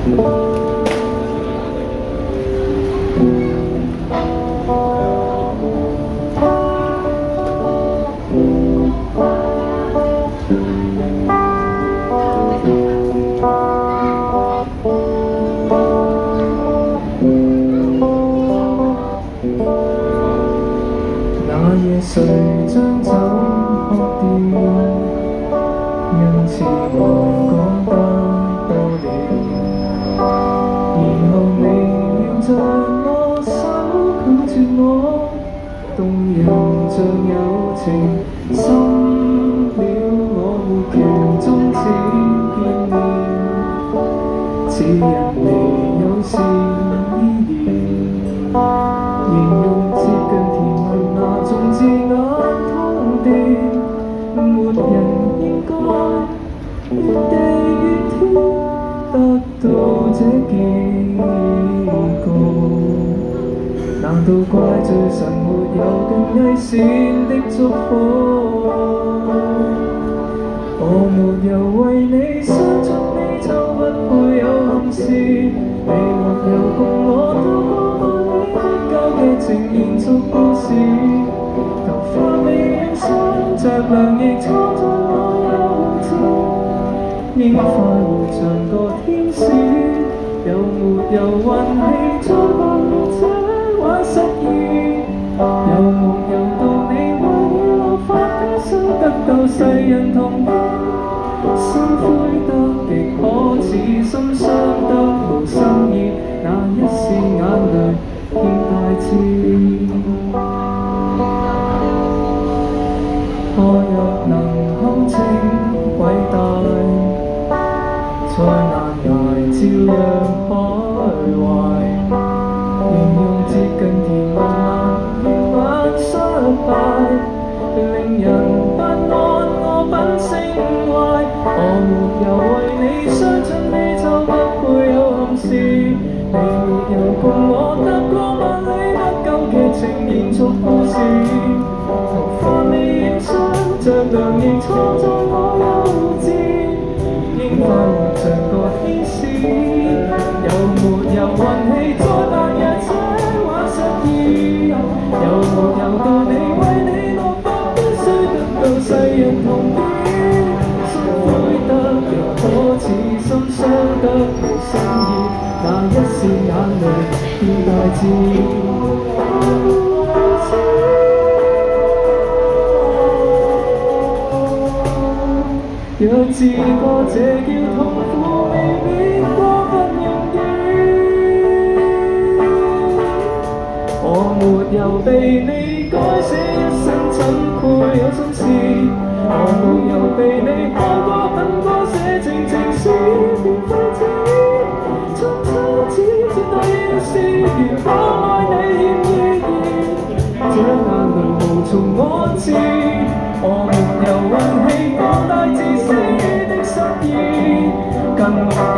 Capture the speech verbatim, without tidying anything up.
那夜谁將酒喝掉？因此我講得多了，然後你要着我手拒絕我，動人像友情，深了我沒權終止見面，似人未有事依然。 形容接近甜蜜那種字眼通電，沒人應該越地越天得到這結局。難道怪罪神沒有更偽善的祝福？我沒有為你相信你就不會有憾事，你沒有共我度過。 劇情延續故事，頭髮未染上着涼亦錯在我幼稚，應快活像個天使，有沒有運氣再過這玩失意？有夢有道理為你落發悲傷得到世人同意，心灰得極可恥，心傷得無心意，那一絲眼淚。 見大志，我若能堪稱偉大，再難捱照樣開懷。形容接近甜蜜那夜晚失敗，令人不安我品性壞。我沒有為你相信你就不會有憾事，你沒有共我得過。 情延續故事，頭髮未染上着涼亦錯在我幼稚，應快活像個天使，有沒有運氣在白日這玩失意？有沒有道理為你落魄必須得到世人同意？心灰得極可恥，心傷得無心意，那一絲眼淚變大志。 若自覺這叫痛苦，未免過分容易。我沒有被你改寫一生，怎配有心事？我沒有被你愛過、恨過，寫情情詩變廢紙。從初只知道要是如果愛你欠意義，這眼淚無從我知。我沒有運氣放大自私的失意，更沒